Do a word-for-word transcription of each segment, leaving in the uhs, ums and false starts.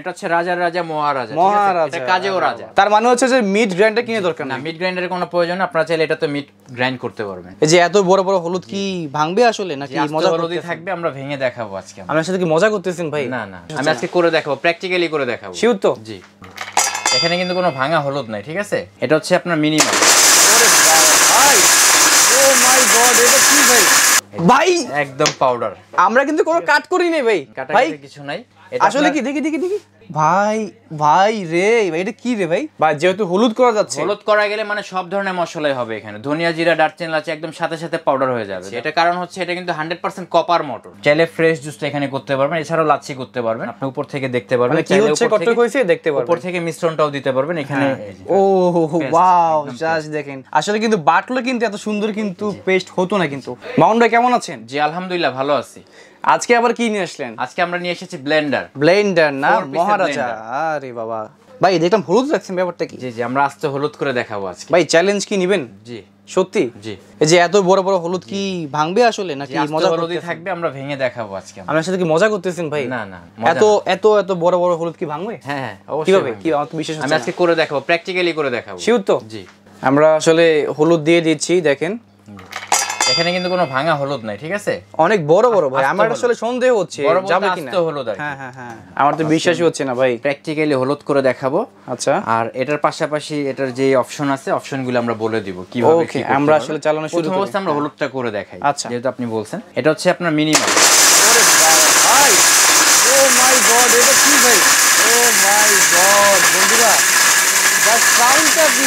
এটা হচ্ছে রাজার রাজা মহারাজা, মহারাজা, এটা কাজেও রাজা। তার মানে হচ্ছে যে মিড গ্রাইন্ডার কিনে দরকার না, না, মিড গ্রাইন্ডারের কোনো প্রয়োজন না, আপনারা চাইলে এটা তো মিড গ্রাইন্ড করতে পারবেন। এই যে এত বড় বড় হলুদ কি ভাঙবে আসলে নাকি মজা হলুদই থাকবে? আমরা ভেঙে দেখাবো আজকে। আমার সাথে কি মজা করতেছেন ভাই? না না, আমি আজকে করে দেখাবো, প্র্যাকটিক্যালি করে দেখাবো। শিওর তো? জি, এখানে কিন্তু কোনো ভাঙা হলুদ নাই, ঠিক আছে? এটা হচ্ছে আপনার মিনিমাম। ওরে ভাই, ও মাই গড, এটা কি ভাই? ভাই একদম পাউডার, আমরা কিন্তু কোনো কাট করি নাই ভাই। ভাই কিছু নাই আসলে কি, দেখি দেখি দেখি ভাই, ভাই রে ভাই, এটা কি রে ভাই? ভাই যেহেতু হলুদ করা যাচ্ছে, হলুদ করা গেলে মানে সব ধরনের মশলাই হবে এখানে, ধনিয়া জিরা দারচিনি এলাচ একদম সাথে সাথে পাউডার হয়ে যাবে। এটা কারণ হচ্ছে এটা কিন্তু হান্ড্রেড পার্সেন্ট কপার মোটর। চাইলে ফ্রেশ জুসটা এখানে করতে পারবেন, এছাড়াও লাচ্ছি করতে পারবেন, আপনি উপর থেকে দেখতে পারবেন, কি হচ্ছে কত হইছে দেখতে পারবেন, উপর থেকে মিশ্রণটাও দিতে পারবেন এখানে। ও ওয়াও, জাস্ট দেখেন, আসলে কিন্তু বাটলে কিন্তু এত সুন্দর কিন্তু পেস্ট হতো না কিন্তু। মামুন ভাই কেমন আছেন? জি আলহামদুলিল্লাহ ভালো আছি। আজকে আবার কি নিয়ে আসলেন? আজকে আমরা নিয়ে এসেছি ব্লেন্ডার। ব্লেন্ডার না মহারাজা? আরে বাবা ভাই, দেখলাম হলুদ রাখছেন, ব্যাপারটা কি? জি জি, আমরা আস্তে হলুদ করে দেখাবো আজকে। ভাই চ্যালেঞ্জ কি নেবেন? জি সত্যি? জি। এই যে এত বড় বড় হলুদ কি ভাঙবে আসলে নাকি মজা হলুদই থাকবে? আমরা ভেঙে দেখাবো আজকে। আমার সাথে কি মজা করতেছেন ভাই? না না, এত এত এত বড় বড় হলুদ কি ভাঙবে? হ্যাঁ হ্যাঁ অবশ্যই। কিভাবে? কি আমার তো বিশ্বাস হচ্ছে না, আমি আজকে করে দেখাবো, প্র্যাকটিক্যালি করে দেখাবো। শিওর তো? জি। আমরা আসলে হলুদ দিয়ে দিচ্ছি, দেখেন এখানে কিন্তু কোনো ভাঙা হলুদ নাই, ঠিক আছে? অনেক বড় বড় ভাই, আমার আসলে সন্দেহ হচ্ছে যাবে কিনা। আস্ত হলুদ আর কি। হ্যাঁ হ্যাঁ হ্যাঁ, আমার তো বিশ্বাসই হচ্ছে না ভাই। প্র্যাকটিক্যালি হলুদ করে দেখাবো। আচ্ছা, আর এটার পাশাপাশি এটার যে অপশন আছে, অপশনগুলো আমরা বলে দিব কিভাবে কি করতে। আমরা আসলে চালানো শুরু প্রথম করি। অবস্থায় আমরা হলুদটা করে দেখাই, আচ্ছা, যেহেতু আপনি বলছেন। এটা হচ্ছে আপনার মিনিমাম। ওরে ভাই, ও মাই গড, এটা কি ভাই? ও মাই গড বন্ধুরা, জাস্ট সাউন্ডটা কি?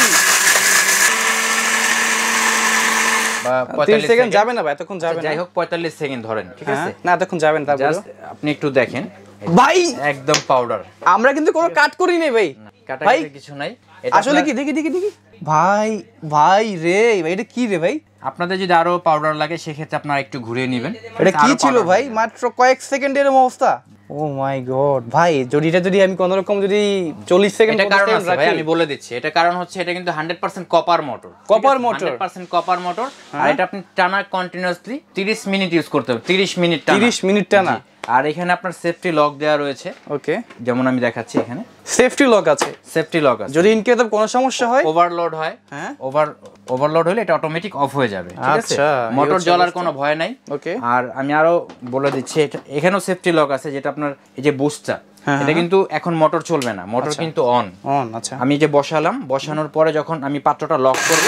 পঁয়তাল্লিশ সেকেন্ড যাবে না ভাই, এতক্ষণ যাবে না। যাই হোক পঁয়তাল্লিশ সেকেন্ড ধরেন, ঠিক আছে? না এতক্ষণ যাবে না, তারপর আপনি একটু দেখেন ভাই, একদম পাউডার। আমরা কিন্তু কোনো কাট করি নাই ভাই, ভাই কিছু নাই। আসলে কি, দেখি দেখি দেখি ভাই, ভাই রে ভাই, এটা কি রে ভাই? আপনাদের যদি আরো পাউডার লাগে সেক্ষেত্রে আপনারা একটু ঘুরিয়ে নেবেন। এটা কি ছিল ভাই? মাত্র কয়েক সেকেন্ডের অবস্থা। ও মাই গড ভাই, যদি এটা যদি আমি কোন রকম যদি চল্লিশ সেকেন্ড এটা কারণ আছে ভাই, আমি বলে দিচ্ছি। এটা কারণ হচ্ছে এটা কিন্তু hundred percent copper motor. Copper motor, hundred percent copper motor. আর এটা আপনি টানা কন্টিনিউয়াসলি তিরিশ মিনিট ইউজ করতে হবে, তিরিশ মিনিট টানা। তিরিশ মিনিট টানা। আর এখানে আপনার সেফটি লক দেওয়া রয়েছে। ওকে, যেমন আমি দেখাচ্ছি, এখানে সেফটি লক আছে। সেফটি লক আছে, যদি ইন কেস অফ কোনো সমস্যা হয়, ওভারলোড হয়, হ্যাঁ ওভার ওভারলোড হলে এটা অটোমেটিক অফ হয়ে যাবে, ঠিক আছে? মোটর জ্বলার কোনো ভয় নাই। ওকে, আর আমি আরো বলে দিচ্ছি, এটা এখানেও সেফটি লক আছে, যেটা আপনার এই যে বুস্টটা, এটা কিন্তু এখন মোটর চলবে না, মোটর কিন্তু অন অন। আচ্ছা, আমি যে বসালাম, বসানোর পরে যখন আমি পাত্রটা লক করব,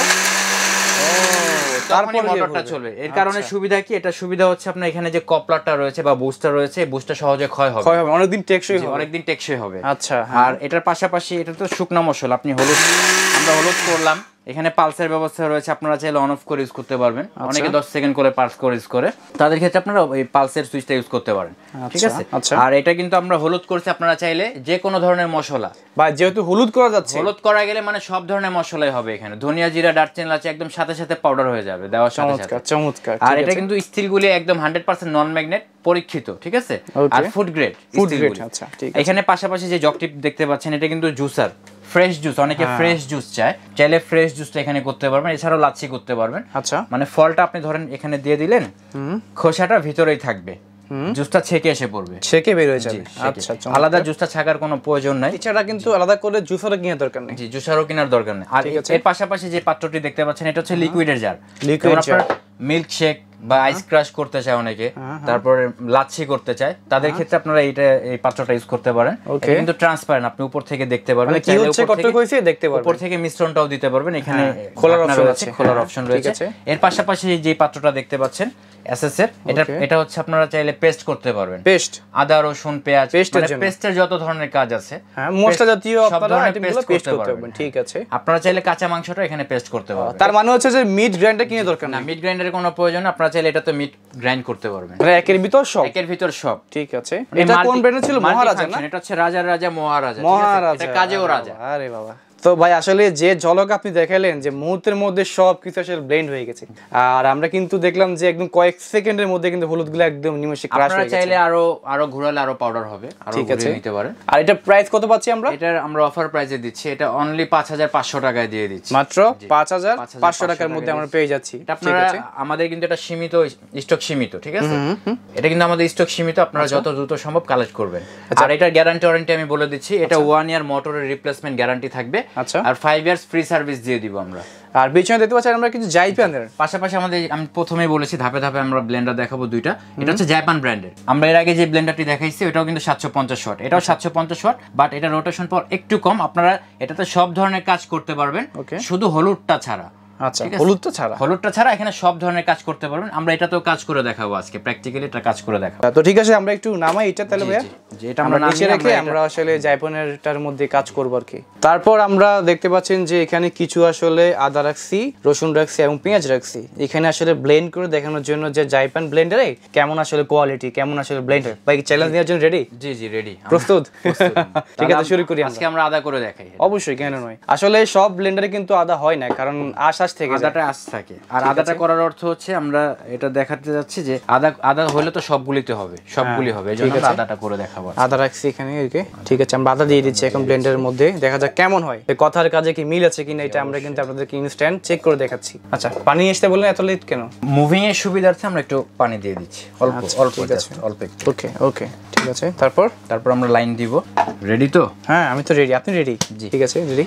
তারপরে মোটরটা চলবে। এর কারণে সুবিধা কি? এটা সুবিধা হচ্ছে আপনার এখানে যে কপলারটা রয়েছে বা বুস্টার রয়েছে, বুস্টার সহজে ক্ষয় হবে, ক্ষয় হবে, অনেকদিন টেকসই হবে, অনেকদিন টেকসই হবে। আচ্ছা, আর এটার পাশাপাশি এটা তো শুকনো মশলা, আপনি হলুদ, আমরা হলুদ করলাম, এখানে পালসের ব্যবস্থা রয়েছে, আপনারা চাইলে অন অফ করে ইউজ করতে পারবেন। অনেকে দশ সেকেন্ড করে পালস করে ইউজ করে, তাদের ক্ষেত্রে আপনারা এই পালসের সুইচটা ইউজ করতে পারেন, ঠিক আছে? আর এটা কিন্তু আমরা হলুদ করছি, আপনারা চাইলে যে কোনো ধরনের মশলা, বা যেহেতু হলুদ করা যাচ্ছে, হলুদ করা গেলে মানে সব ধরনের মশলাই হবে এখানে, ধনিয়া জিরা দারচিনি এলাচ একদম সাথে সাথে পাউডার হয়ে যাবে দেওয়ার সাথে সাথে। চমৎকার। আর এটা কিন্তু স্টিলগুলি একদম হান্ড্রেড পার্সেন্ট নন ম্যাগনেট পরীক্ষিত, ঠিক আছে? আর ফুড গ্রেড স্টিল। আচ্ছা, ঠিক আছে। এখানে পাশাপাশি যে জগটিপ দেখতে পাচ্ছেন, এটা কিন্তু জুসার, ফ্রেশ জুস, অনেকে ফ্রেশ জুস চায়, চাইলে ফ্রেশ জুসটা এখানে করতে পারবেন, এছাড়াও লাচ্ছি করতে পারবেন। আচ্ছা, মানে ফলটা আপনি ধরেন এখানে দিয়ে দিলেন, খোসাটা ভিতরেই থাকবে, জুসটা ছেকে এসে পড়বে, ছেকে বের হয়ে যাবে। আচ্ছা, আলাদা জুসটা ছাকার কোনো প্রয়োজন নাই। এছাড়া কিন্তু আলাদা করে জুসারও কেনার দরকার নেই। জি, জুসারও কেনার দরকার নেই। আর এর পাশাপাশি যে পাত্রটি দেখতে পাচ্ছেন, এটা হচ্ছে লিকুইডের jar. Liquid jar, milkshake বা আইস ক্রাশ করতে চায় অনেকে, তারপরে লাচ্ছি করতে চায়, তাদের ক্ষেত্রে আপনারা এইটা এই পাত্রটা ইউজ করতে পারেন। এটা কিন্তু ট্রান্সপারেন্ট, আপনি উপর থেকে দেখতে পারবেন, কি হচ্ছে কত হইছে দেখতে পারবেন, উপর থেকে মিশ্রণটাও দিতে পারবেন। এখানে খোলার অপশন আছে, খোলার অপশন রয়েছে। এর পাশাপাশি যে পাত্রটা দেখতে পাচ্ছেন এসএস এর, এটা এটা হচ্ছে আপনারা চাইলে পেস্ট করতে পারবেন, পেস্ট আদা রসুন পেঁয়াজ, মানে পেস্টের যত ধরনের কাজ আছে, হ্যাঁ মশলা জাতীয় আপনারা আইটেমগুলো পেস্ট করতে পারবেন, ঠিক আছে? আপনারা চাইলে কাঁচা মাংসটা এখানে পেস্ট করতে পারবেন। তার মানে হচ্ছে যে মিড গ্রাইন্ডার কিনে দরকার না, মিড গ্রাইন্ডারের কোনো প্রয়োজন না, আপনারা চাইলে এটা তো মিড গ্রাইন্ড করতে পারবেন, মানে একের ভিতর সব, একের ভিতর সব, ঠিক আছে? এটা কোন ব্র্যান্ডের ছিল? মহারাজা না? এটা হচ্ছে রাজার রাজা মহারাজা, মহারাজা, এটা কাজেও রাজা। আরে বাবা, তো ভাই আসলে যে ঝলক আপনি দেখালেন যে মুহূর্তের মধ্যে সব কিছু আসলে ব্লেন্ড হয়ে গেছে, আর আমরা কিন্তু দেখলাম যে একদম কয়েক সেকেন্ডের মধ্যে কিন্তু হলুদগুলো একদম নিমেষে ক্রাশ হয়ে গেছে। আপনারা চাইলে আরো আরো ঘোরালে আরো পাউডার হবে, আরো ঘুরিয়ে নিতে পারেন। আর এটা প্রাইস কত পাচ্ছি আমরা? এটা আমরা অফার প্রাইসে দিচ্ছি, এটা অনলি পাঁচ হাজার পাঁচশো টাকায় দিয়ে দিচ্ছি, মাত্র পাঁচ হাজার পাঁচশো টাকার মধ্যে আমরা পেয়ে যাচ্ছি। আপনারা আমাদের কিন্তু এটা সীমিত স্টক সীমিত, ঠিক আছে? এটা কিন্তু আমাদের স্টক সীমিত, আপনারা যত দ্রুত সম্ভব কালেক্ট করবেন। আর এটার গ্যারান্টি ওয়ারেন্টি আমি বলে দিচ্ছি, এটা ওয়ান ইয়ার মোটরের রিপ্লেসমেন্ট গ্যারান্টি থাকবে, আর ফাইভ ইয়ার্স ফ্রি সার্ভিস দিয়ে দিব আমরা। আর পিছনে দেখতে পাচ্ছেন আমরা কিছু জাইপানের পাশাপাশি আমাদের, আমি প্রথমেই বলেছি ধাপে ধাপে আমরা ব্লেন্ডার দেখাবো দুইটা। এটা হচ্ছে জাপান ব্র্যান্ডের। আমরা এর আগে যে ব্লেন্ডারটি দেখাইছি ওটাও কিন্তু সাতশো পঞ্চাশ ওয়াট, এটাও সাতশো পঞ্চাশ ওয়াট, বাট এটা রোটেশন পাওয়ার একটু কম। আপনারা এটাতে সব ধরনের কাজ করতে পারবেন, শুধু হলুদটা ছাড়া। আচ্ছা, হলুদটা ছাড়া হলুদটা ছাড়া এখানে সব ধরনের কাজ করতে পারবেন। আমরা এটাতেও কাজ করে দেখাবো আজকে, প্র্যাকটিক্যালি এটা কাজ করে দেখাবো। তো ঠিক আছে, আমরা একটু নামাই এটা তাহলে ভাইয়া, যে এটা আমরা নিচে রেখে আমরা আসলে জাইপনেরটার মধ্যে কাজ করব আর কি। তারপর আমরা দেখতে পাচ্ছেন যে এখানে কিছু আসলে আদা রাখছি, রসুন রাখছি এবং পেঁয়াজ রাখছি। এখানে আসলে ব্লেন্ড করে দেখানোর জন্য যে জাইপান ব্লেন্ডারে কেমন আসলে কোয়ালিটি, কেমন আসলে ব্লেন্ড হয়। ভাই চ্যালেঞ্জ নেওয়ার জন্য রেডি? জি জি রেডি, প্রস্তুত? ঠিক আছে, শুরু করি। আজকে আমরা আদা করে দেখাই। অবশ্যই, কেন নয়। আসলে সব ব্লেন্ডারে কিন্তু আদা হয় না, কারণ আশ আশ থেকে আদাটা আশ থাকে। আর আদাটা করার অর্থ হচ্ছে আমরা এটা দেখাতে যাচ্ছি যে আদা আদা হলে তো সবগুলিতে হবে, সবগুলি হবে, এজন্য আমরা আদাটা করে দেখাবো। আদা রাখছি এখানে, ওকে ঠিক আছে। আমরা আদা দিয়ে দিচ্ছি এখন ব্লেন্ডারের মধ্যে, দেখা যাক কেমন হয়, কথার কাজে কি মিল আছে কিনা এটা আমরা কিন্তু আপনাদেরকে ইনস্ট্যান্ট চেক করে দেখাচ্ছি। আচ্ছা, পানি আসতে বললেন এত লেট কেন? মুভিং এর সুবিধার্থে আমরা একটু পানি দিয়ে দিচ্ছি, অল্প অল্প জাস্ট অল্প একটু। ওকে ওকে ঠিক আছে। তারপর তারপর আমরা লাইন দিব। রেডি তো? হ্যাঁ আমি তো রেডি, আপনি রেডি? ঠিক আছে, রেডি।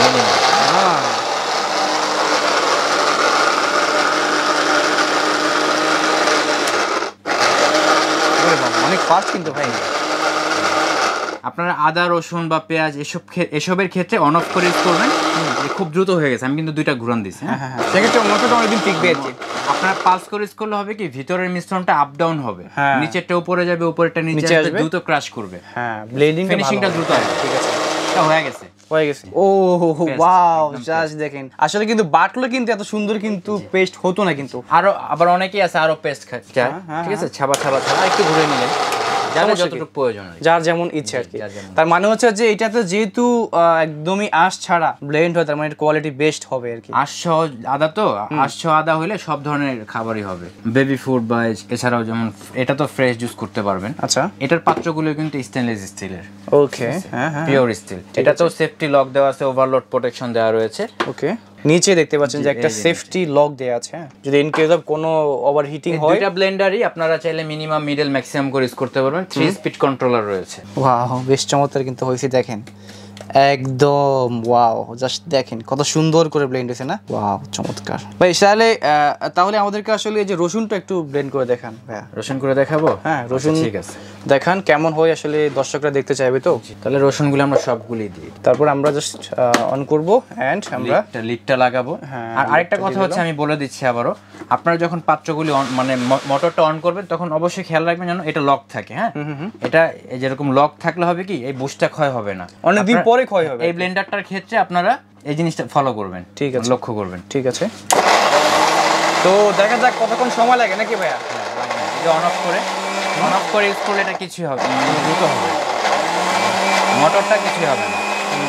অনেক ফাস্ট কিন্তু ভাই। আপনারা আদা রসুন বা পেঁয়াজ এসব এসবের ক্ষেত্রে অন অফ করে ইউজ করবেন, খুব দ্রুত হয়ে গেছে। আমি কিন্তু দুইটা ঘুরান দিছি। হ্যাঁ হ্যাঁ, সেক্ষেত্রে মোটরটা অনেকদিন টিকবে আর কি। আপনারা পালস করে ইউজ করলে হবে কি, ভিতরের মিশ্রণটা আপ ডাউন হবে, নিচেরটা উপরে যাবে, উপরেরটা নিচে আসবে, দ্রুত ক্র্যাশ করবে। হ্যাঁ, ব্লেডিং ফিনিশিংটা দ্রুত হবে। ঠিক আছে, এটা হয়ে গেছে হয়ে গেছে। ও ওয়াও, জাস্ট দেখেন, আসলে কিন্তু বাটলে কিন্তু এত সুন্দর কিন্তু পেস্ট হতো না কিন্তু। আরো আবার অনেকেই আছে আরো পেস্ট খাচ্ছে, ঠিক আছে, ছাবা ছাবা ছাবা একটু ঘুরে নিলেন, যার যতটুকু প্রয়োজন, যার যেমন ইচ্ছে আর কি। তার মানে হচ্ছে যে এটাতে যেহেতু একদমই আঁশ ছাড়া ব্লেন্ড হয়, তার মানে কোয়ালিটি বেস্ট হবে আর কি। আঁশ সহ আদা তো, আঁশ সহ আদা হলে সব ধরনের খাবারই হবে, বেবি ফুড বা এছাড়াও যেমন এটা তো ফ্রেশ জুস করতে পারবেন। আচ্ছা, এটার পাত্রগুলো কিন্তু স্টেনলেস স্টিলের। ওকে, হ্যাঁ হ্যাঁ, পিওর স্টিল। এটা তো সেফটি লক দেওয়া আছে, ওভারলোড প্রোটেকশন দেওয়া রয়েছে। ওকে, নিচে দেখতে পাচ্ছেন যে একটা সেফটি লক দেয়া আছে, যদি ইন কেস অফ কোনো ওভারহিটিং হয়। দুইটা ব্লেন্ডারই আপনারা চাইলে মিনিমাম মিডল ম্যাক্সিমাম করে ইউজ করতে পারবেন। থ্রি স্পিড কন্ট্রোলার রয়েছে। ওয়াও, বেশ চমৎকার কিন্তু হয়েছে, দেখেন একদম ওয়াও, জাস্ট দেখেন কত সুন্দর করে ব্লেন্ড হয়েছে না? ওয়াও, চমৎকার ভাই। তাহলে তাহলে আমাদেরকে আসলে এই যে রসুনটা একটু ব্লেন্ড করে দেখান ভাইয়া। রসুন করে দেখাবো? হ্যাঁ, রসুন ঠিক আছে, দেখান কেমন হয়, আসলে দর্শকরা দেখতে চাইবে তো। তাহলে রসুনগুলো আমরা সবগুলি দিই, তারপর আমরা জাস্ট অন করব এন্ড আমরা লিডটা লাগাবো। আর আরেকটা কথা হচ্ছে, আমি বলে দিচ্ছি আবারও, আপনারা যখন পাত্রগুলি মানে মোটরটা অন করবেন তখন অবশ্যই খেয়াল রাখবেন যেন এটা লক থাকে। হ্যাঁ, এটা যেরকম লক থাকলে হবে কি, এই বুস্টটা ক্ষয় হবে না, অনেকদিন পরে ক্ষয় হবে। এই ব্লেন্ডারটার ক্ষেত্রে আপনারা এই জিনিসটা ফলো করবেন, ঠিক আছে, লক্ষ্য করবেন। ঠিক আছে, তো দেখা যাক কতক্ষণ সময় লাগে নাকি ভাইয়া। এটা অন অফ করে অন অফ করে ইউজ করলে এটা কিছুই হবে না, দ্রুত হবে, মোটরটা কিছুই হবে না।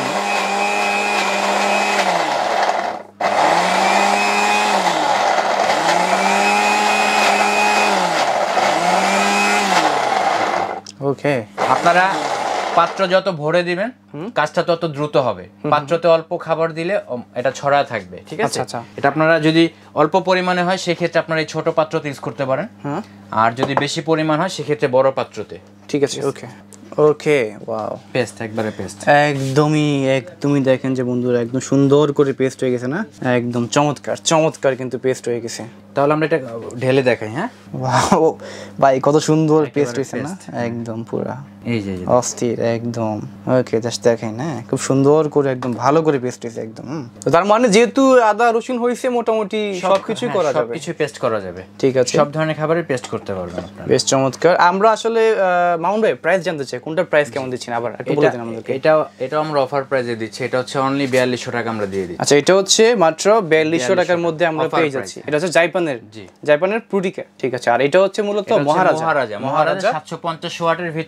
ওকে, আপনারা পাত্র যত ভরে দিবেন কাজটা তত দ্রুত হবে। পাত্রতে অল্প খাবার দিলে এটা ছড়া থাকবে, ঠিক আছে। এটা আপনারা যদি অল্প পরিমাণে হয় সেক্ষেত্রে আপনারা এই ছোট পাত্রতে ইউজ করতে পারেন, আর যদি বেশি পরিমাণ হয় সেক্ষেত্রে বড় পাত্রতে। ঠিক আছে, ওকে ওকে, ওয়াও, পেস্ট একবারে পেস্ট, একদমই একদমই দেখেন যে বন্ধুরা একদম সুন্দর করে পেস্ট হয়ে গেছে না, একদম চমৎকার চমৎকার কিন্তু পেস্ট হয়ে গেছে। তাহলে আমরা এটা ঢেলে দেখাই। হ্যাঁ, ওয়াও ভাই, কত সুন্দর পেস্ট হয়েছে না, একদম পুরা এই যে অস্থির একদম। ওকে, জাস্ট দেখেন, হ্যাঁ খুব সুন্দর করে একদম ভালো করে পেস্ট হয়েছে একদম। তো তার মানে যেহেতু আদা রসুন হয়েছে, মোটামুটি সবকিছু করা যাবে, সবকিছু পেস্ট করা যাবে। ঠিক আছে, সব ধরনের খাবারই পেস্ট করতে পারবেন আপনারা। বেশ চমৎকার। আমরা আসলে মাউন্ট ভাই প্রাইস জানতে চাই, কোনটা প্রাইস কেমন দিচ্ছেন আবার একটু বলে দিন আমাদেরকে। এটা এটা আমরা অফার প্রাইসে দিচ্ছি, এটা হচ্ছে অনলি বিয়াল্লিশশো টাকা আমরা দিয়ে দিচ্ছি। আচ্ছা, এটা হচ্ছে মাত্র বিয়াল্লিশশো টাকার মধ্যে আমরা পেয়ে যাচ্ছি। এটা হচ্ছে জাইপানের, জি জাইপানের প্রুটিকা, ঠিক আছে। আর এটা হচ্ছে মূলত মহারাজা মহারাজা মহারাজা সাতশো পঞ্চাশ ওয়াটের ভিতরে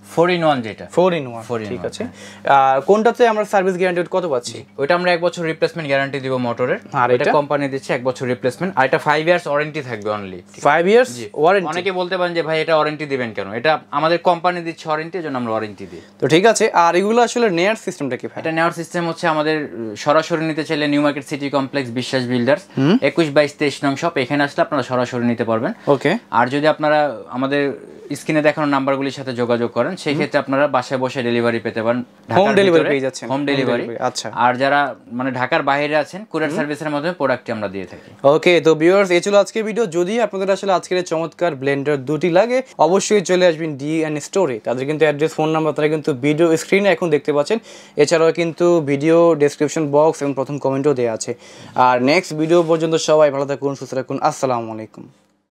ফোর ইন ওয়ান যেটা ফোর ইন ওয়ান ঠিক আছে। আর কোনটাতে আমরা সার্ভিস গ্যারান্টি কত পাচ্ছি? ওইটা আমরা এক বছর রিপ্লেসমেন্ট গ্যারান্টি দিব মোটরের, আর এটা কোম্পানি দিচ্ছে এক বছর রিপ্লেসমেন্ট, আর এটা ফাইভ ইয়ার্স ওয়ারেন্টি থাকবে অনলি। Five years warranty. অনেকে বলতে পারেন যে ভাই এটা ওয়ারেন্টি দিবেন কেন, এটা আমাদের কোম্পানি দিচ্ছে ওয়ারেন্টি, এজন্য আমরা ওয়ারেন্টি দিই। তো ঠিক আছে। আর এগুলো আসলে নেয়ার সিস্টেমটা কি ভাই? এটা নেওয়ার সিস্টেম হচ্ছে আমাদের সরাসরি নিতে চাইলে New Market City Complex Biswas Builders একুশ বাইশ তেইশ নং শপ, এখানে আসলে আপনারা সরাসরি নিতে পারবেন। ওকে। আর যদি আপনারা আমাদের স্ক্রিনে দেখানো নাম্বারগুলির সাথে যোগাযোগ করেন, সেই ক্ষেত্রে আপনারা বাসায় বসে ডেলিভারি পেতে পারেন, হোম ডেলিভারি পেয়ে যাচ্ছেন। Home delivery. আচ্ছা। আর যারা মানে ঢাকার বাইরে আছেন, কুরিয়ার সার্ভিসের মাধ্যমে প্রোডাক্টটি আমরা দিয়ে থাকি। ওকে, তো ভিউয়ার্স এই ছিল আজকের ভিডিও। যদি আপনাদের আসলে আজকের এই চমৎকার ব্লেন্ডার দুটি লাগে, অবশ্যই চলে আসবেন ডি এন্ড স্টোরে। তাদের কিন্তু অ্যাড্রেস, ফোন নাম্বার তারা কিন্তু ভিডিও স্ক্রিনে এখন দেখতে পাচ্ছেন। এছাড়াও কিন্তু ভিডিও ডেসক্রিপশন বক্স এবং প্রথম কমেন্টও দেওয়া আছে। আর নেক্সট ভিডিও পর্যন্ত সবাই ভালো থাকুন, সুস্থ থাকুন। আসসালামু আলাইকুম।